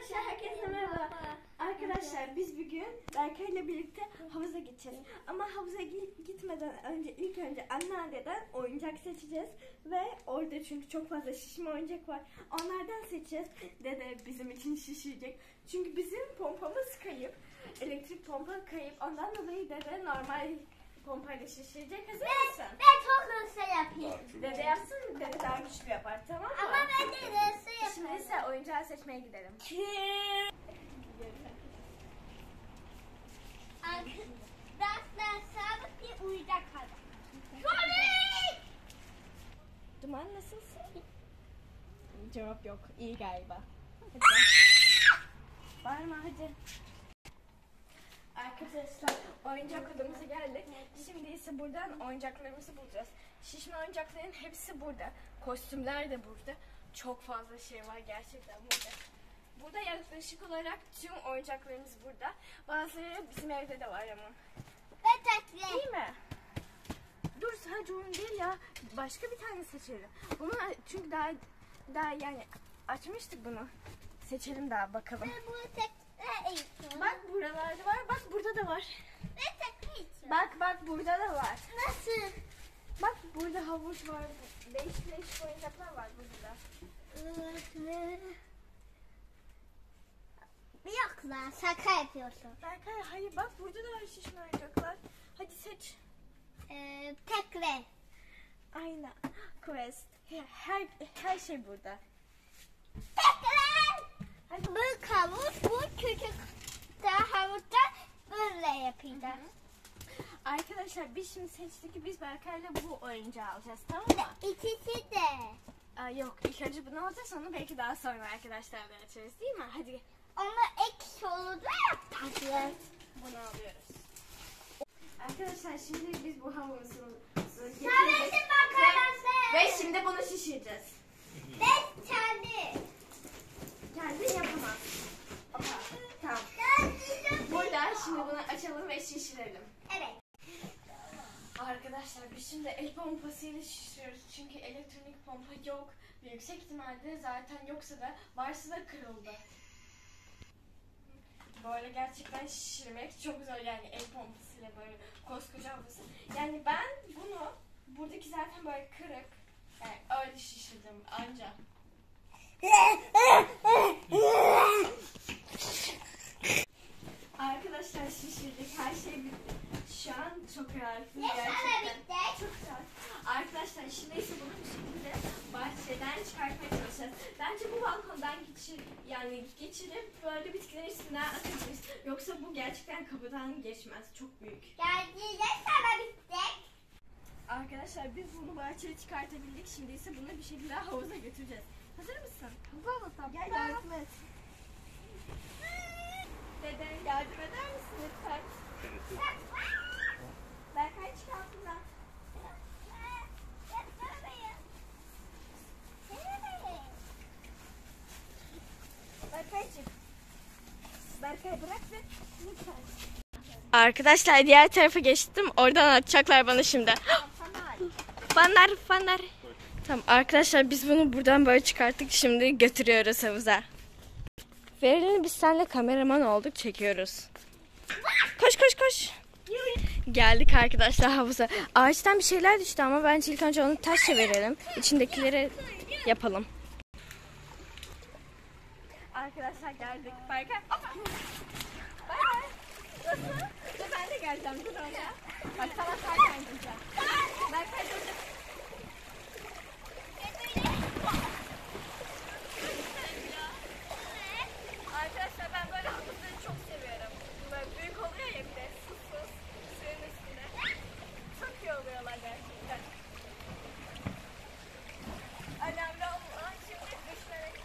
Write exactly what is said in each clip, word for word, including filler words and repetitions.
Arkadaşlar herkese merhaba. Arkadaşlar biz bugün Berkay ile birlikte havuza gideceğiz. Ama havuza gitmeden önce ilk önce anneanneden oyuncak seçeceğiz. Ve orada çünkü çok fazla şişme oyuncak var. Onlardan seçeceğiz. Dede bizim için şişirecek. Çünkü bizim pompamız kayıp. Elektrik pompa kayıp. Ondan dolayı dede normal pompayla şişirecek. Hazır mısın? Ben çok hızlı yapayım. Dede yapsın, dede daha güçlü yapar, tamam mı? Ama ben de hızlı yapayım. Şimdi ise oyuncağı seçmeye gidelim. Arkadaşlar sabit bir oyuncak aldım. Sonic! Duman nasılsın? Cevap yok. İyi galiba. Hadi. Bağırma hadi. Arkadaşlar oyuncak odamıza geldik. Şimdi ise buradan oyuncaklarımızı bulacağız. Şişme oyuncakların hepsi burada. Kostümler de burada. Çok fazla şey var gerçekten burada. Burada yaklaşık olarak tüm oyuncaklarımız burada. Bazıları bizim evde de var ama. Ve tatlı. Değil mi? Dur sadece onu değil ya. Başka bir tane seçelim. Bunu çünkü daha daha yani açmıştık bunu. Seçelim daha bakalım. Ve bu tekrar için. Bak buralarda var. Bak burada da var. Ve tekrar için. Bak bak burada da var. Nasıl? Bak burada havuç var. Değişik değişik oyuncaklar var burada. Yok lan şaka yapıyorsun. Berkay hayır bak burada da var şişme oyuncaklar. Hadi seç. Ee, tekrar. Aynen. Quest. Her, her şey burada. Tekrar. Bu havuç, bu küçük daha havuçta böyle yapacağız. Arkadaşlar biz şimdi seçtik ki biz Berkay'la bu oyuncağı alacağız, tamam mı? İkisi de. Aa, yok ilk önce bunu alacağız, onu belki daha sonra arkadaşlarla açarız değil mi? Hadi Ona ekşi olacak yapacağız. bunu alıyoruz. Arkadaşlar şimdi biz bu havuzu Söylesin arkadaşlar. ve şimdi bunu şişireceğiz. Ben kendi. Kendin yapamaz. Ama tamam. Burada şimdi bunu açalım ve şişirelim. Evet. Arkadaşlar biz şimdi el pompasıyla şişiriyoruz çünkü elektronik pompa yok. Yüksek ihtimalle zaten yoksa da varsa da kırıldı. Böyle gerçekten şişirmek çok zor yani el pompasıyla böyle koskoca havası. Yani ben bunu buradaki zaten böyle kırık yani öyle şişirdim anca. Arkadaşlar şişirdik, her şey bitti. Şu an çok rahatım gerçekten. Çok rahat. Arkadaşlar şimdi ise bunu bir şekilde bahçeden çıkartmaya çalışacağız. Bence bu balkondan geçir, yani geçirip böyle bitkilerin üstünden atabiliriz. Yoksa bu gerçekten kapıdan geçmez. Çok büyük. Geldiğinde sana bittik. Arkadaşlar biz bunu bahçeye çıkartabildik. Şimdi ise bunu bir şekilde havuza götüreceğiz. Hazır mısın? Hazır Gel yardım et. Dede yardım eder misin lütfen? Berkay çık altından. Berkay çık. Berkay bırak ve lütfen. Arkadaşlar diğer tarafa geçtim. Oradan atacaklar bana şimdi. Fanlar fanlar. Tamam arkadaşlar biz bunu buradan böyle çıkarttık. Şimdi götürüyoruz havuza. Veril'in biz seninle kameraman olduk, çekiyoruz. Koş koş koş. Geldik arkadaşlar havuza. Ağaçtan bir şeyler düştü ama bence ilk önce onu taşla verelim. İçindekileri yapalım. Arkadaşlar geldik. Berkay. Bay bay. Nasıl? Dur ben de geleceğim. Dur oraya. Bak sana sarken gideceğim. Berkay dur dur. Arkadaşlar ben böyle havuzları çok seviyorum. Böyle büyük oluyor ya bir de susuz suyun üstünde. Çok iyi oluyorlar gerçekten. Önemli olan şimdi düşmemek.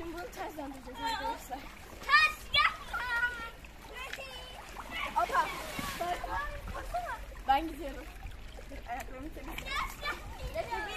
Şimdi bunu ters döndüreceğiz arkadaşlar. Taş yapma. Opa. Baksana. Ben gidiyorum. Ayaklarımı temizleyeyim. Taş yapma.